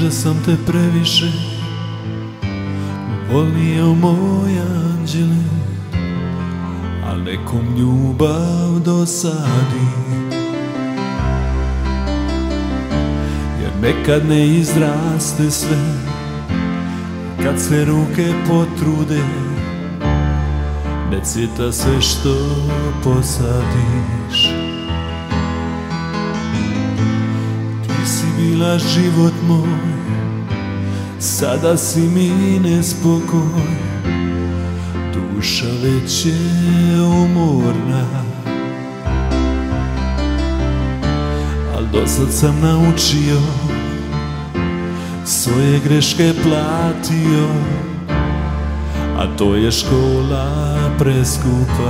Možda sam te previše volio, moj anđele, al nekom ljubav dosadi, jer nekad ne izraste sve kad se ruke potrude, ne cvjeta sve što posadiš. Ti si bila život moj, sada si mi nespokoj, duša već je umorna, al dosad sam naučio, svoje greške platio, a to je škola preskupa.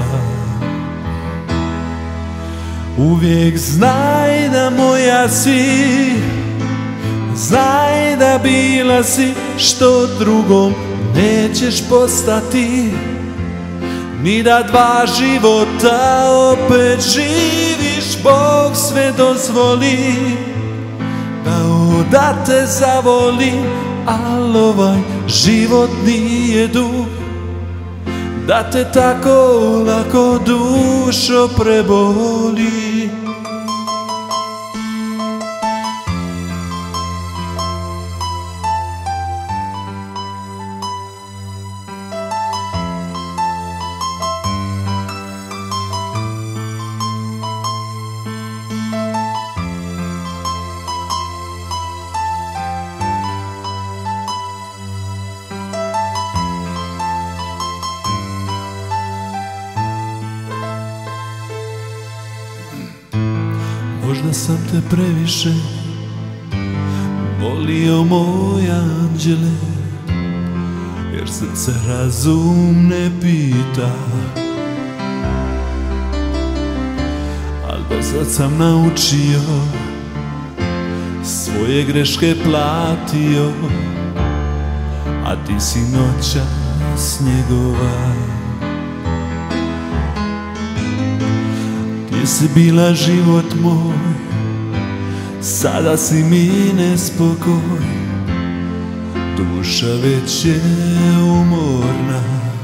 Uvijek znaj da moja si, znaj da bila si što drugom nećeš postati, ni da dva života opet živiš. Bog sve dozvoli da te zavolim, al ovaj život nije dug da te tako lako dušo preboli. Možda sam te previše volio, moj anđele, jer srce razum ne pita, al dosad sam naučio, svoje greške platio, a ti si noćas njegova. Ti si bila život moj, sada si mi nespokoj, duša već je umorna,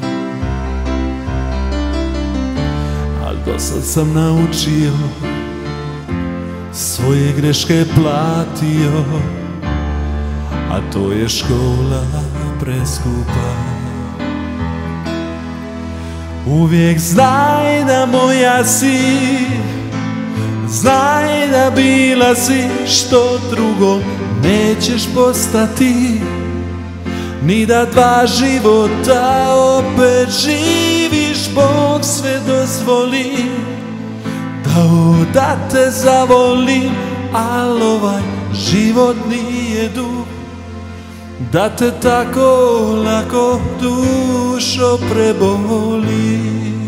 al dosad sam naučio, svoje greške platio, a to je škola preskupa. Uvijek znaj da moja si, znaj da bila si što drugo nećeš postati, ni da dva života opet živiš. Bog sve dozvoli da te zavolim, al ovaj život nije dug da te tako lako dušo preboli.